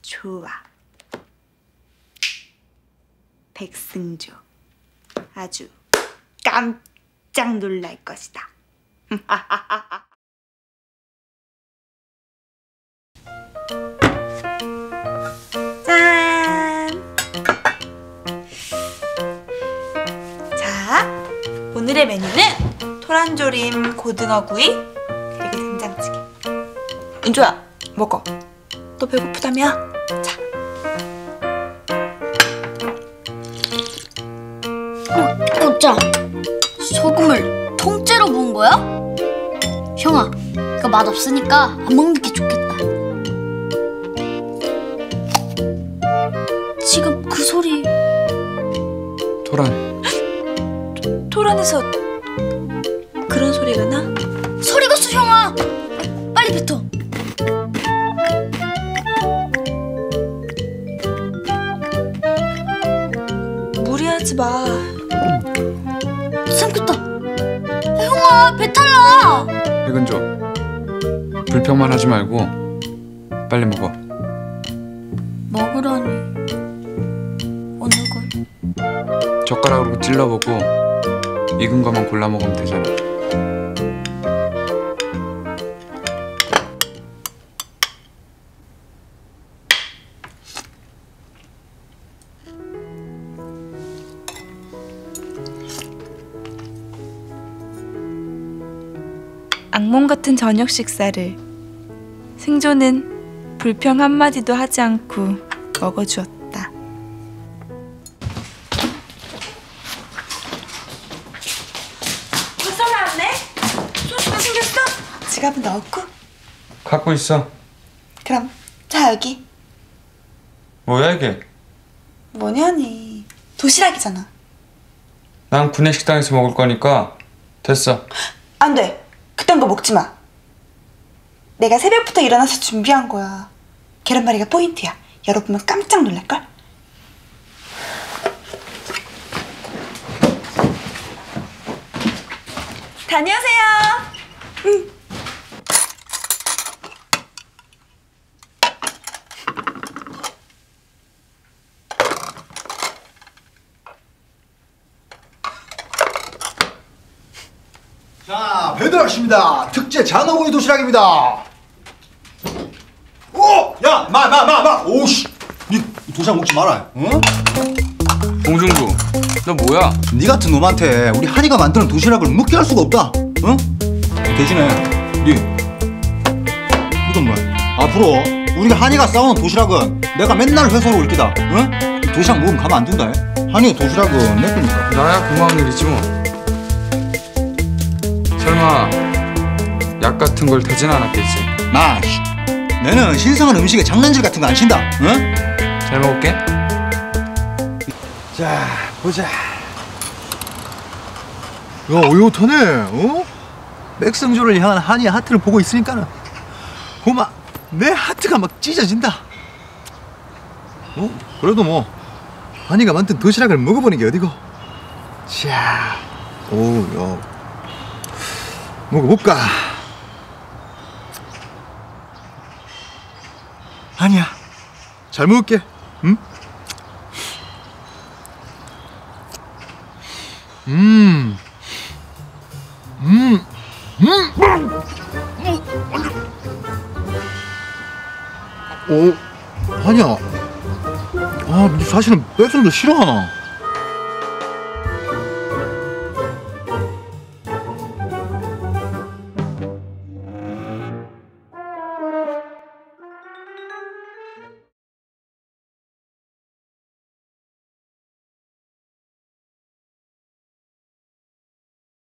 좋아. 백승조 아주 깜짝 놀랄 것이다. 짠! 자, 오늘의 메뉴는 토란조림 고등어구이 그리고 된장찌개. 은조야, 먹어. 너 배고프다며? 자. 어짜, 소금을 통째로 부은 거야? 형아, 이거 맛없으니까 안 먹는 게 좋겠다. 지금 그 소리 토란. 토란에서 그런 소리가 나? 소리 갔어, 형아. 빨리 뱉어. 무리하지 마. 삼켰다. 형아, 배탈나. 백은조, 불평만 하지 말고 빨리 먹어. 먹으라니. 어느 걸? 젓가락으로 찔러보고 익은 것만 골라 먹으면 되잖아. 악몽 같은 저녁 식사를 승조는 불평 한마디도 하지 않고 먹어주었다. 벌써 나왔네? 소주가 생겼어? 지갑은 넣었고? 갖고 있어. 그럼 자, 여기. 뭐야 이게? 뭐냐니. 도시락이잖아. 난 구내식당에서 먹을 거니까 됐어. 안 돼. 그딴 거 먹지 마. 내가 새벽부터 일어나서 준비한 거야. 계란말이가 포인트야. 열어보면 깜짝 놀랄걸? 다녀오세요. 응. 자, 배달 왔습니다. 특제 장어구이 도시락입니다. 오! 야, 마! 오씨! 니 도시락 먹지 마라. 응? 봉중구, 너 뭐야? 니 같은 놈한테 우리 한이가 만드는 도시락을 먹게 할 수가 없다. 응? 대신에 니 이건 뭐야? 앞으로 우리가 한이가 싸우는 도시락은 내가 맨날 회사로 올 기다. 응? 도시락 먹으면 가만 안 둔다. 한이 도시락은 내 거니까. 나야 고마운 일이지 뭐. 설마 약 같은 걸 대진 않았겠지? 마, 씨. 내는 신성한 음식에 장난질 같은 거 안 친다. 응? 잘 먹을게. 자, 보자. 야, 어여타네. 어? 백성조를 향한 한이의 하트를 보고 있으니까는 고마, 내 하트가 막 찢어진다. 어? 그래도 뭐 한이가 만든 도시락을 먹어보는 게 어디고. 자, 오, 야, 먹어볼까? 한이야, 잘 먹을게. 응? 오, 한이야. 아, 니 사실은 백성조 싫어하나?